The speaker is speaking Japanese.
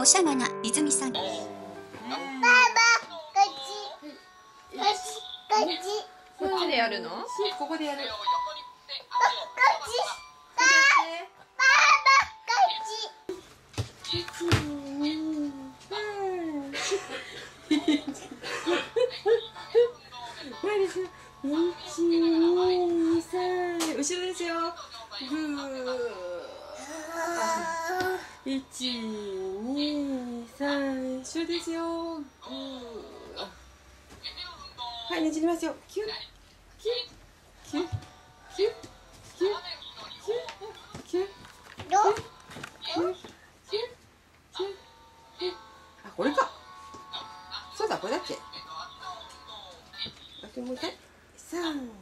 しゃまな泉さん。 ババこっちでやるの？ここでやる。1、2、3、後ろですよ。ぐー。1、2、3、後ろですよ。ぐー。はい、ねじりますよ。キュッ、キュッ、キュッ、キュッ、キュッ、キュッ、キュッ、キュッ、キュッ、キュッ、キュッ。あ、これか。そうだ、これだっけ。もう一回。3、